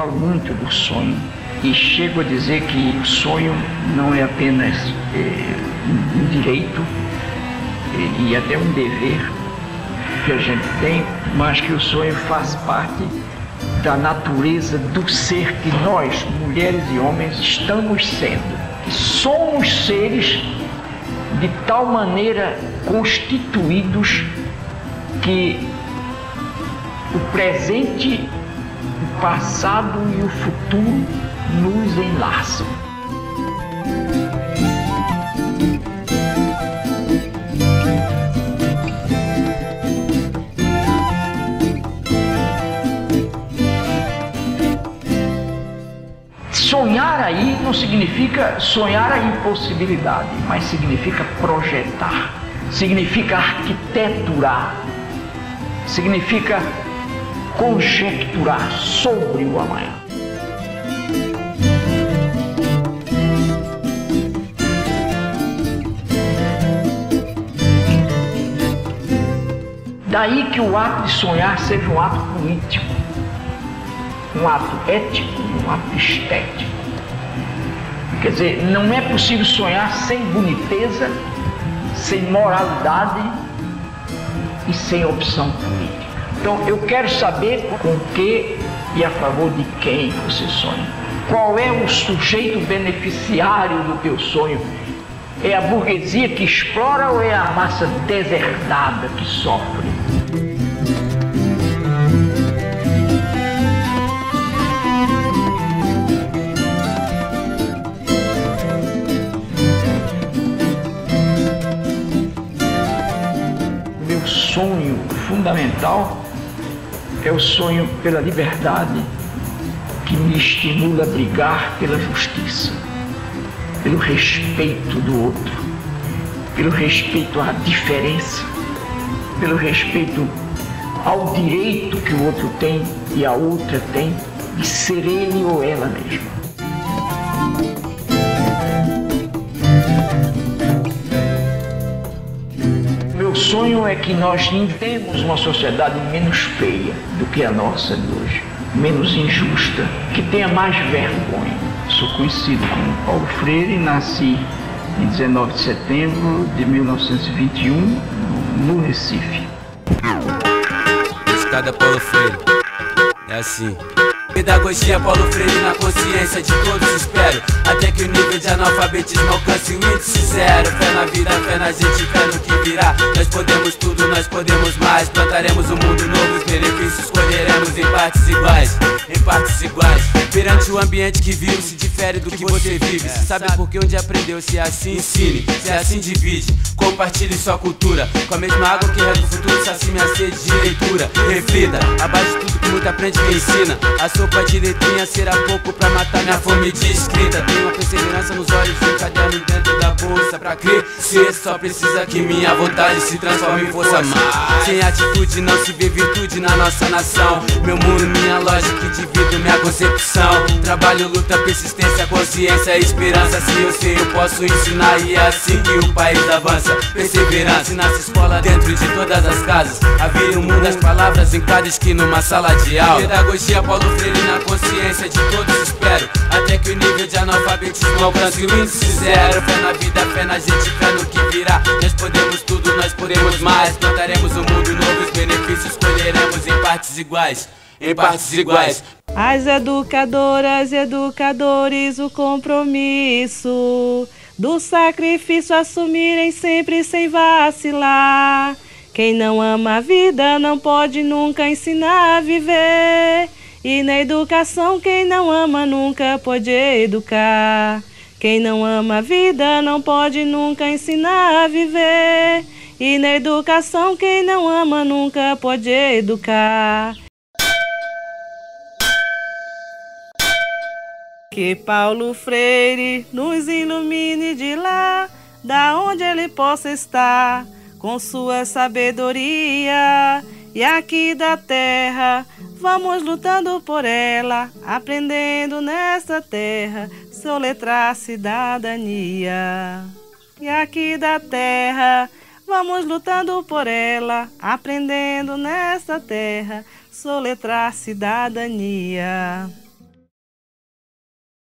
falo muito do sonho e chego a dizer que o sonho não é apenas um direito e até um dever que a gente tem, mas que o sonho faz parte da natureza do ser que nós, mulheres e homens, estamos sendo. Somos seres de tal maneira constituídos que o presente, o passado e o futuro nos enlaçam. Sonhar aí não significa sonhar a impossibilidade, mas significa projetar, significa arquiteturar, significa conjecturar sobre o amanhã. Daí que o ato de sonhar seja um ato político, um ato ético, um ato estético. Quer dizer, não é possível sonhar sem boniteza, sem moralidade e sem opção política. Então, eu quero saber com que e a favor de quem você sonha. Qual é o sujeito beneficiário do teu sonho? É a burguesia que explora ou é a massa deserdada que sofre? Meu sonho fundamental é o sonho pela liberdade que me estimula a brigar pela justiça, pelo respeito do outro, pelo respeito à diferença, pelo respeito ao direito que o outro tem e a outra tem de ser ele ou ela mesma. Meu sonho é que nós inventemos uma sociedade menos feia do que a nossa de hoje, menos injusta, que tenha mais vergonha. Sou conhecido como Paulo Freire, nasci em 19 de setembro de 1921, no Recife. Escada Paulo Freire, é assim. Pedagogia Paulo Freire na consciência de todos, espero até que o nível de analfabetismo alcance o índice zero. Fé na vida, fé na gente, fé no que virá. Nós podemos tudo, nós podemos mais. Plantaremos um mundo novo, os benefícios colheremos em partes iguais, em partes iguais. Perante o ambiente que vive, se difere do que você vive. Se sabe por que onde aprendeu, se é assim ensine, se é assim divide. Compartilhe sua cultura, com a mesma água que rega o futuro, sacie minha sede de leitura. Reflita, abaixo de tudo que muito aprende quem ensina. A sopa de letrinha será pouco pra matar minha fome de escrita. Tenho uma perseverança nos olhos e um caderno dentro da bolsa pra crescer. Só precisa que minha vontade se transforme em força mais. Sem atitude não se vê virtude na nossa nação. Meu mundo, minha lógica, divido minha concepção. Trabalho, luta, persistência, consciência, esperança. Se eu sei, eu posso ensinar e é assim que o país avança. Perseverança, nasce escola dentro de todas as casas. Havia um mundo das palavras em cada esquina, numa sala de aula. Pedagogia Paulo Freire na consciência de todos, espero até que o nível de analfabetismo alcance o índice zero. Fé na vida, fé na gente, fé no que virá. Nós podemos tudo, nós podemos mais. Plantaremos um mundo novo, os benefícios colheremos em partes iguais, em partes iguais. As educadoras e educadores, o compromisso do sacrifício assumirem sempre sem vacilar. Quem não ama a vida não pode nunca ensinar a viver. E na educação quem não ama nunca pode educar. Quem não ama a vida não pode nunca ensinar a viver. E na educação quem não ama nunca pode educar. Que Paulo Freire nos ilumine de lá, da onde ele possa estar, com sua sabedoria. E aqui da terra, vamos lutando por ela, aprendendo nessa terra, soletrar cidadania. E aqui da terra, vamos lutando por ela, aprendendo nessa terra, soletrar cidadania.